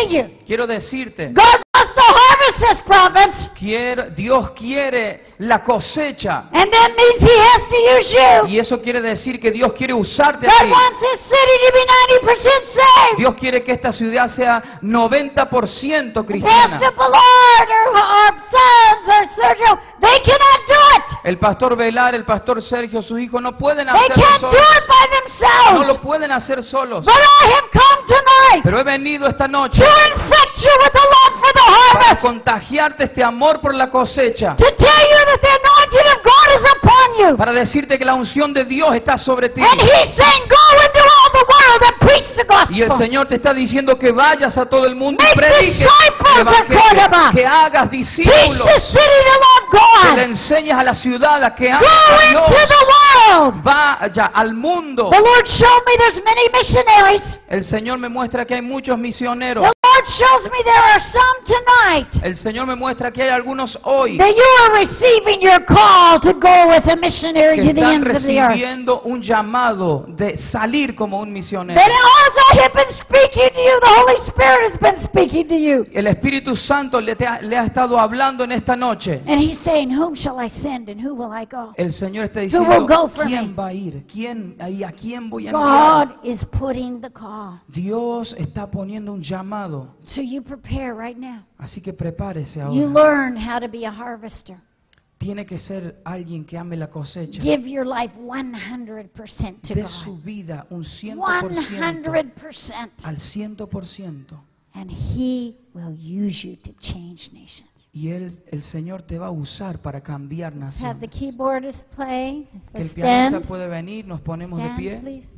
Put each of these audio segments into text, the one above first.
tell you, quiero decirte, God wants to harvest this province, Dios quiere la cosecha. and that means He has to use you. Y eso quiere decir que Dios quiere usarte a God ti. wants His city to be 90% saved. Dios quiere que esta ciudad sea 90% Pastor cristiana. Ballard or sons or Sergio, they cannot do it. El pastor Velar, el pastor Sergio, sus hijos no pueden They hacerlo can't do solos. it by No themselves. lo pueden hacer solos. But I have come tonight Pero he venido esta noche to infect you with the love for the para harvest, contagiarte este amor por la cosecha. to tell you that the anointing of God is upon you. Para decirte que la unción de Dios está sobre ti. And He's saying, go into all the world and preach the Y el gospel. Señor te está diciendo que vayas a todo el mundo y Make prediques disciples el at evangelio, Córdoba. que hagas Teach discípulos, the city to que love le God. enseñes a la ciudad a que ame Go a into Dios. the world. Vaya al mundo. The Lord showed me there's many missionaries. El Señor me muestra que hay muchos misioneros. The Lord shows me there are some tonight El Señor me muestra que hay algunos hoy that you are receiving your call to go as a missionary que to the están ends of the earth. recibiendo un llamado de salir como un misionero. That as I have been speaking to you, the Holy Spirit has been speaking to you. El Espíritu Santo le ha estado hablando en esta noche. And He's saying, whom shall I send and who will I go? El Señor está will diciendo, go for ¿quién me? va a ir? ¿A quién voy a enviar? God is putting the call. Dios está poniendo un llamado. So you prepare right now. Así que prepárese You ahora. learn how to be a harvester. Tiene que ser alguien que ame la cosecha. Give your life 100% to De su God. vida un 100% 100%. al 100%. And He will use you to change nations. Y el Señor te va a usar para cambiar Let's have the naciones. keyboardist play. Que el Let's pianista stand. puede venir, nos ponemos de Stand, pie. please.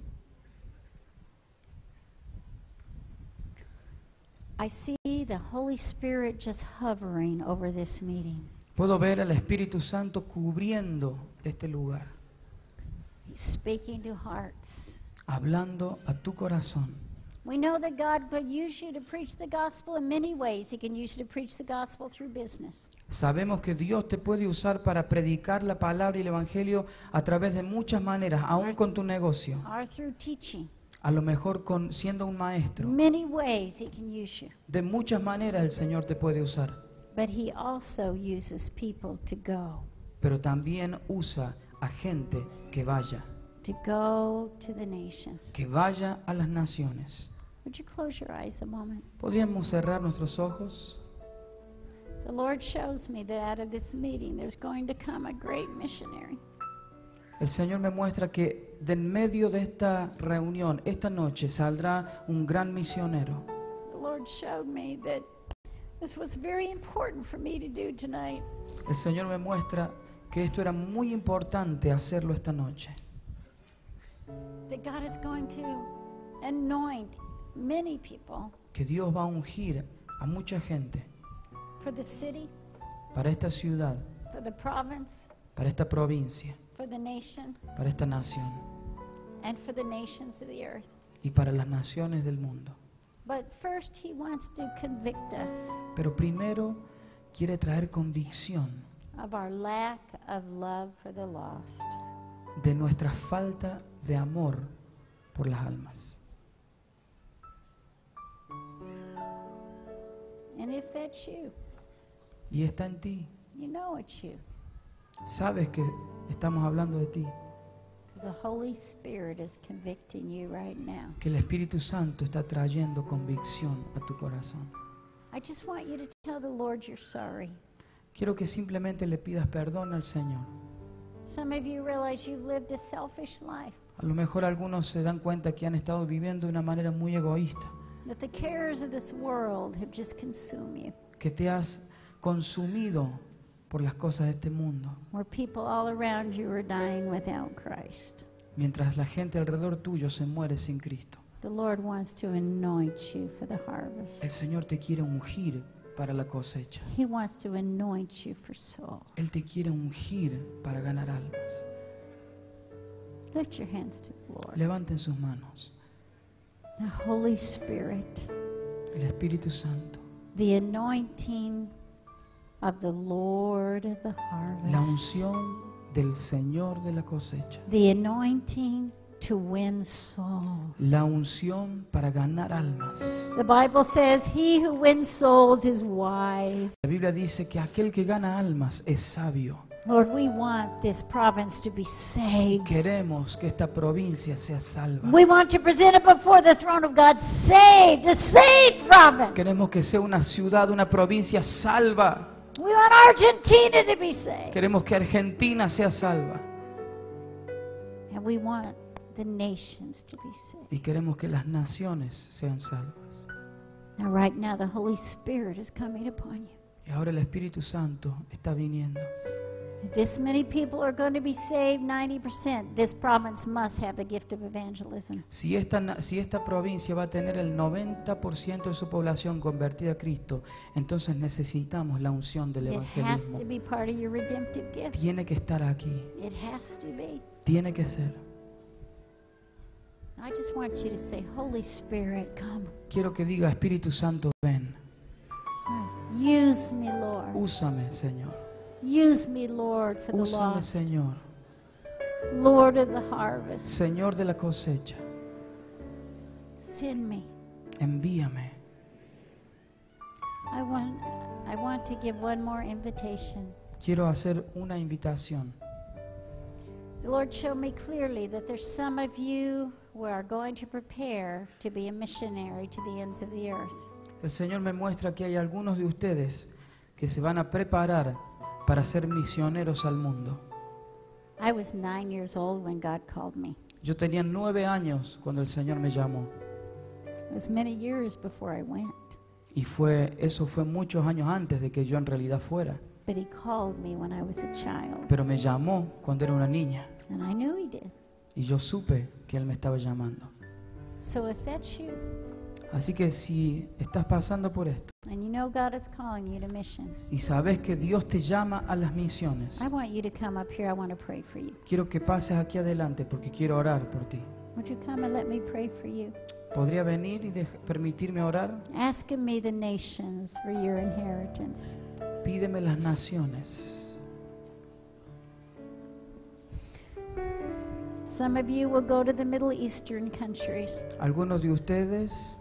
I see the Holy Spirit just hovering over this meeting. Puedo ver al Espíritu Santo cubriendo este lugar, He's speaking to hearts. hablando a tu corazón. We know that God could use you to preach the gospel in many ways. He can use you to preach the gospel through business. Sabemos que Dios te puede usar para predicar la palabra y el Evangelio a través de muchas maneras, aún con tu negocio. Or through teaching. A lo mejor siendo un maestro. Many ways He can use you. De muchas maneras el Señor te puede usar. But He also uses people to go. Pero también usa a gente que vaya To the nations. que vaya a las naciones. Would you close your eyes a moment? ¿Podríamos cerrar nuestros ojos? The Lord shows me that out of this meeting there's going to come a great missionary. El Señor me muestra que de en medio de esta reunión, esta noche, saldrá un gran misionero. The Lord showed me that this was very important for me to do tonight. El Señor me muestra que esto era muy importante hacerlo esta noche. That God is going to anoint many people Que Dios va a ungir a mucha gente for the city, para esta ciudad, for the province, para esta provincia, for the nation, para esta nación and for the nations of the earth. y para las naciones del mundo. But first He wants to convict us Pero primero quiere traer convicción of our lack of love for the lost. de nuestra falta de amor por las almas. And if that's you, Y está en ti. you know it's you. Sabes que estamos hablando de ti, Because the Holy Spirit is convicting you right now. que el Espíritu Santo está trayendo convicción a tu corazón. I just want you to tell the Lord you're sorry. Quiero que simplemente le pidas perdón al Señor. Some of you realize you've lived a selfish life, A lo mejor algunos se dan cuenta que han estado viviendo de una manera muy egoísta, that the cares of this world have just consumed you, que te has consumido por las cosas de este mundo, where people all around you are dying without Christ. mientras la gente alrededor tuyo se muere sin Cristo. The Lord wants to anoint you for the El harvest. Señor te quiere ungir para la cosecha. He wants to anoint you for souls. Él te quiere ungir para ganar almas. Lift your hands to the Lord. Levanten sus manos. The Holy Spirit, El Espíritu Santo, the anointing of the Lord of the la harvest, unción del Señor de la cosecha, the anointing to win souls. La unción para ganar almas. The Bible says, he who wins souls is wise. La Biblia dice que aquel que gana almas es sabio. Lord, we want this province to be saved. Queremos que esta provincia sea salva. We want to present it before the throne of God, saved, a saved province. Queremos que sea una ciudad, una provincia salva. We want Argentina to be saved. Queremos que Argentina sea salva. And we want the nations to be saved. Y queremos que las naciones sean salvas. Now, right now, the Holy Spirit is coming upon you. Y ahora el Espíritu Santo está viniendo. If this many people are going to be saved, 90%, this province must have the gift of evangelism. Si esta provincia va a tener el 90% de su población convertida a Cristo, entonces necesitamos la unción del It has evangelismo. to be part of your redemptive gift. Tiene que estar aquí, It has to be. tiene que ser. I just want you to say, Holy Spirit, come. Quiero que diga, Espíritu Santo, ven, Use me, Lord. úsame, Señor. Use me, Lord, for the Úsame, lost. Señor, Lord of the harvest. Señor de la cosecha. Send me. Envíame. I want to give one more invitation. Quiero hacer una invitación. The Lord showed me clearly that there's some of you who are going to prepare to be a missionary to the ends of the earth. El Señor me muestra que hay algunos de ustedes que se van a preparar para ser misioneros al mundo. I was 9 years old when God called me. Yo tenía 9 años cuando el Señor me llamó. It was many years before I went, Y eso fue muchos años antes de que yo en realidad fuera. but He called me when I was a child, Pero me llamó cuando era una niña. and I knew He did. Y yo supe que Él me estaba llamando. So if that's you, Así que si estás pasando por esto and you know God is calling you to missions, y sabes que Dios te llama a las misiones, I want you to come up here. I want to pray for you. quiero que pases aquí adelante porque quiero orar por ti. Would you come and let me pray for you? ¿Podría venir y permitirme orar? Asking me the nations for your inheritance. Pídeme las naciones. Some of you will go to the Middle Eastern countries. Algunos de ustedes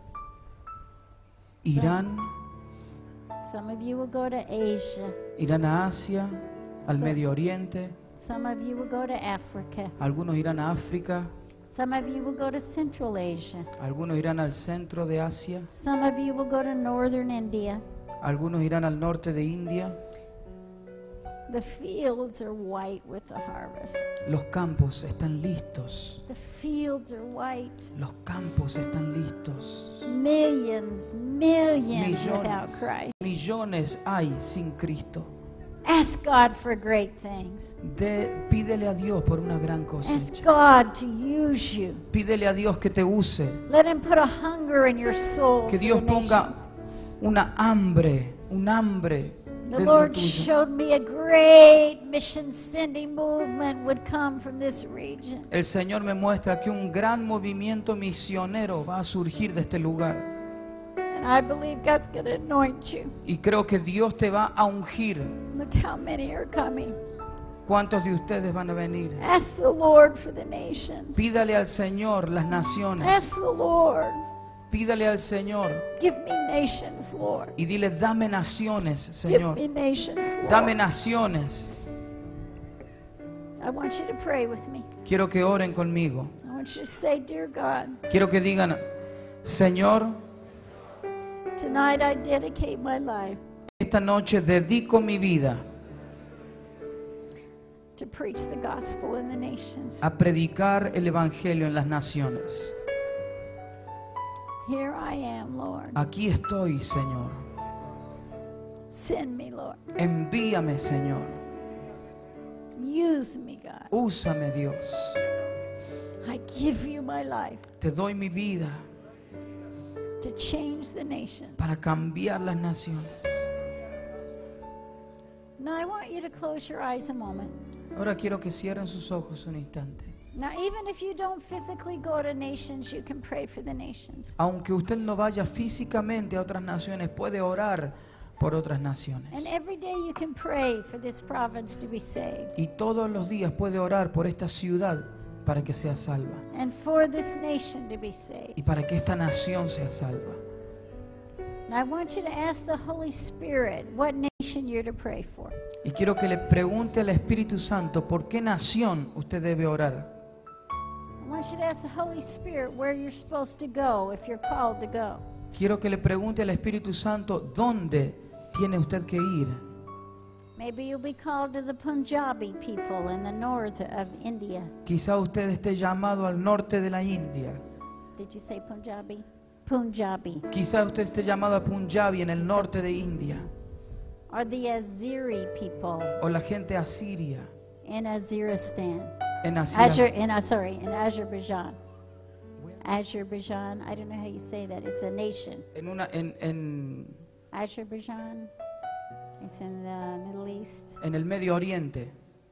irán Some of you will go to Asia. a Asia, al Medio Oriente. Some of you will go to Africa. Algunos irán a África. Some of you will go to Central Asia. Algunos irán al centro de Asia. Some of you will go to Northern India. Algunos irán al norte de India. The fields are white with the harvest. Los campos están listos. The fields are white. Los campos están listos. Millions without Millones, Christ. millones hay sin Cristo. Ask God for great things. Pídele a Dios por una gran Ask cosecha. God to use you. Pídele a Dios que te use. Let Him put a hunger in your soul Que for Dios the ponga nations. un hambre The dentro Lord tuyo. showed me a great mission sending movement would come from this region. El Señor me muestra que un gran movimiento misionero va a surgir de este lugar. And I believe God's going to anoint you. Y creo que Dios te va a ungir. Look how many are coming. ¿Cuántos de ustedes van a venir? Ask the Lord for the nations. Pídale al Señor las naciones. Ask the Lord. Pídale al Señor Give me nations, Lord. y dile, dame naciones, Give Señor. me nations, Lord. Dame naciones. I want you to pray with me. Quiero que oren conmigo. I want you to say, Dear God, Quiero que digan, Señor, tonight I dedicate my life esta noche dedico mi vida to preach the gospel in the nations. a predicar el Evangelio en las naciones. Here I am, Lord. Aquí estoy, Señor. Send me, Lord. Envíame, Señor. Use me, God. Úsame, Dios. I give you my life Te doy mi vida to change the nations. para cambiar las naciones. Now I want you to close your eyes a moment. Ahora quiero que cierren sus ojos un instante. Now, even if you don't physically go to nations, you can pray for the nations. Aunque usted no vaya físicamente a otras naciones, puede orar por otras naciones. And every day you can pray for this province to be saved. Y todos los días puede orar por esta ciudad para que sea salva and for this nation to be saved. y para que esta nación sea salva. And I want you to ask the Holy Spirit what nation you're to pray for. Y quiero que le pregunte al Espíritu Santo por qué nación usted debe orar. I want you to ask the Holy Spirit where you're supposed to go if you're called to go. Quiero que le pregunte al Espíritu Santo dónde tiene usted que ir. Maybe you'll be called to the Punjabi people in the north of India. Quizá usted esté llamado al norte de la India. Did you say Punjabi? Punjabi. Quizá usted esté llamado a Punjabi en el norte de India. Or the Azeri people O la gente asiria in Azeristan. en Asia. In Azerbaijan. Azerbaijan, I don't know how you say that. It's a nation. En Azerbaijan, it's in the Middle East. el Medio Oriente.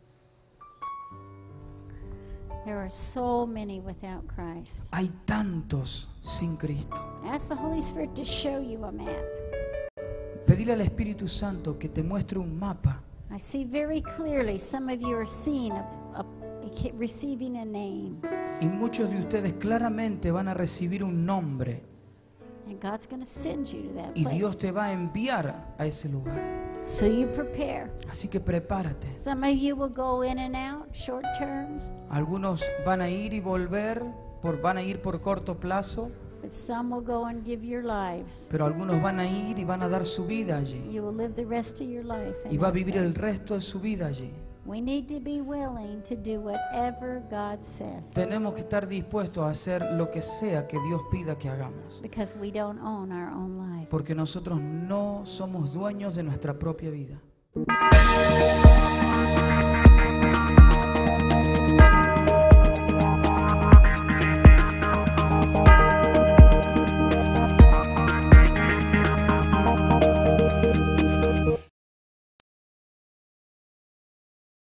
There are so many without Christ. Hay tantos sin Cristo. Ask the Holy Spirit to show you a map. Pedirle al Espíritu Santo que te muestre un mapa. I see very clearly some of you are seeing receiving a name. Y muchos de ustedes claramente van a recibir un nombre. And God's going to send you to that Y place. Dios te va a enviar a ese lugar. So you prepare. Así que prepárate. Some of you will go in and out, short terms, Algunos van a ir y volver, van a ir por corto plazo, but some will go and give your lives. pero algunos van a ir y van a dar su vida allí. You will live the rest of your life in Y va a that vivir el place. resto de su vida allí. We need to be willing to do whatever God says, Tenemos que estar dispuestos a hacer lo que sea que Dios pida que hagamos. because we don't own our own life. Porque nosotros no somos dueños de nuestra propia vida.